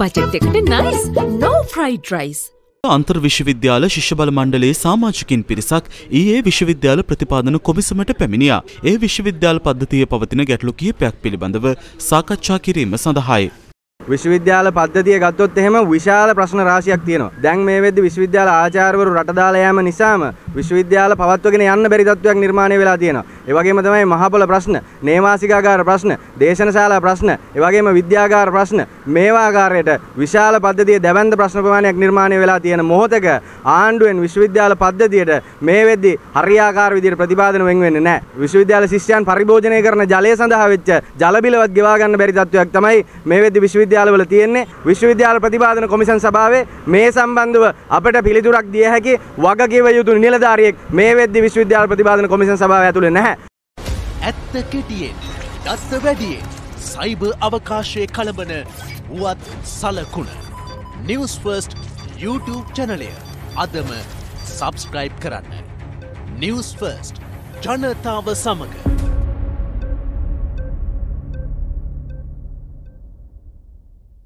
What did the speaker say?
Budget එකට nice. no fried rice. අන්තර් විශ්වවිද්‍යාල ශිෂ්‍ය බල මණ්ඩලයේ සමාජිකින් පිරිසක් ඊයේ විශ්වවිද්‍යාල ප්‍රතිපාදන කොමිසමට පැමිණියා. ඒ විශ්වවිද්‍යාල පද්ධතියේ පවතින ගැටලු කිහිපයක් පිළිබඳව සාකච්ඡා කිරීම සඳහායි. විශ්වවිද්‍යාල පද්ධතිය ගත්තොත් එහෙම විශාල ප්‍රශ්න රාශියක් තියෙනවා. දැන් මේ වෙද්දි විශ්වවිද්‍යාල ආචාර්යවරු රට දාලා යෑම නිසාම විශ්වවිද්‍යාල පවත්වගෙන යන්න බැරි තත්ත්වයක් නිර්මාණය වෙලා තියෙනවා. ඒ වගේම තමයි මහපොළ ප්‍රශ්න, නේවාසිකාගාර ප්‍රශ්න, දේශනශාලා ප්‍රශ්න, ඒ වගේම විද්‍යාගාර ප්‍රශ්න මේවා ආකාරයට විශාල පද්ධතියේ දැවැන්ත ප්‍රශ්න ප්‍රමාණයක් නිර්මාණය වෙලා තියෙන මොහොතක ආණ්ඩුවෙන් විශ්වවිද්‍යාල පද්ධතියට මේ වෙද්දි හරියාකාර විදිහට ප්‍රතිපාදන වෙන් වෙන්නේ නැහැ. විශ්වවිද්‍යාල ශිෂ්‍යයන් පරිභෝජනය කරන ජලය සඳහා වෙච්ච ජල බිලවත් ගෙවා ගන්න බැරි තත්ත්වයක් තමයි මේ වෙද්දි විශ්වවිද්‍යාලවල තියෙන්නේ. විශ්වවිද්‍යාල ප්‍රතිපාදන කොමිසම් සභාවේ මේ සම්බන්ධව අපට පිළිතුරක් දිය හැකි වගකීම යුතු නිලධාරියෙක් මේ වෙද්දි විශ්වවිද්‍යාල ප්‍රතිපාදන කොමිසම් සභාව ඇතුලේ නැහැ. ඇත්ත කෙටියෙන් දත්ත වැඩියෙන් සයිබර් අවකාශයේ කලබන වුවත් සලකුණ නිවුස් ෆර්ස්ට් YouTube චැනලය අදම සබ්ස්ක්‍රයිබ් කරන්න. නිවුස් ෆර්ස්ට් ජනතාව සමග